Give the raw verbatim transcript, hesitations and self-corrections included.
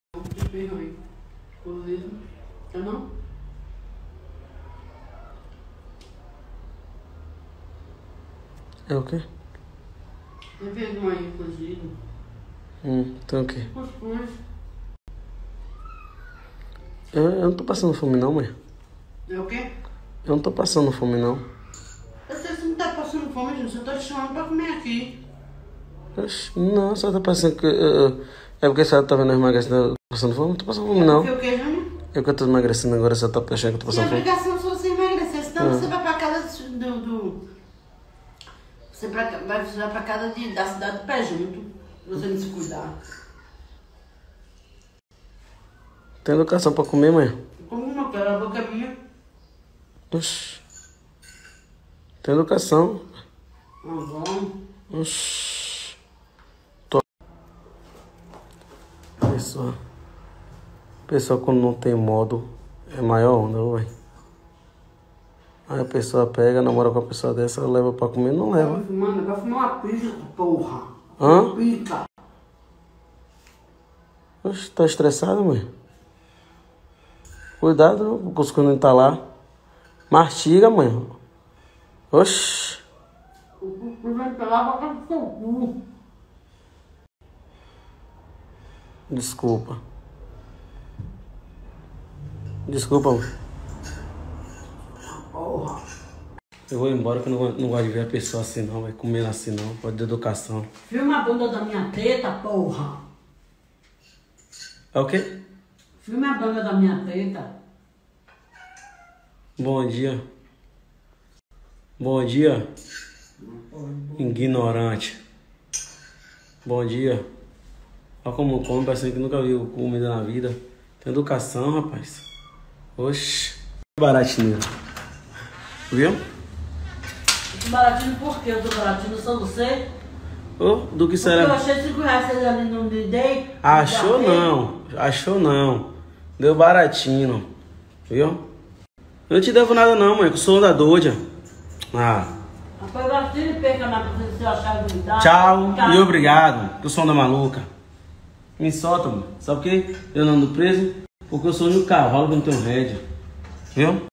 Espirro aí. Cozido. Tá não? É o quê? É feijão aí cozido. Hum, tem o quê? Cuscuz. Eu, eu não tô passando fome não, mãe. É o quê? Eu não tô passando fome não. Eu sei que você não tá passando fome, gente. Eu tô te chamando pra comer aqui. Oxi, não, só tá passando que... Uh, é porque a senhora tá vendo eu emagrecendo, tá passando fome? Não tô passando fome não. É porque o quê, Júnior? É que eu tô emagrecendo agora, você tá achando que eu tô Sem passando fome? obrigação se você emagrecer, senão Ah. você vai pra casa do... do... Você pra, vai, você vai pra casa de, da cidade do pé junto. Se você não se cuidar. Tem educação pra comer, mãe? Como não quero, a boca é minha. Oxi. Tem educação. Não vamos. Oxi. Tô... Pessoa... Pessoa quando não tem modo é maior onda, ué. Aí a pessoa pega, namora com a pessoa dessa, leva pra comer, não leva. Mano, vai fumar uma pizza, porra. Hã? Pica. Oxi, tá estressado, mãe? Cuidado, o cuscuz não tá lá. Mastiga, mãe. Oxi. O cuscuz vai pegar pra casa do seu cu. Desculpa. Desculpa, mãe. Porra. Eu vou embora que eu não, não gosto de ver a pessoa assim não, vai comendo assim não, pode de educação. Filma a bunda da minha teta, porra. É o quê? Filma a bunda da minha teta. Bom dia. Bom dia. Ignorante. Bom dia. Olha como come, parece que nunca viu comida na vida. Tem educação, rapaz. Oxi. Baratinho. Viu? Baratinho por quê? Eu tô baratinho, eu sou você? Ô, do que Porque será? eu achei cinco reais, vocês ali não me dei. Achou não. Achou não. Deu baratinho. Viu? Eu não te devo nada não, mãe, que eu sou onda doida. Ah. Rapaz, baratinho e perca na presença se eu achar duvidar. Tchau Tchau. e obrigado, que eu sou onda maluca. Me solta, mano. Sabe por quê? Eu não ando preso? Porque eu sou um cavalo que não tenho rédea. Viu?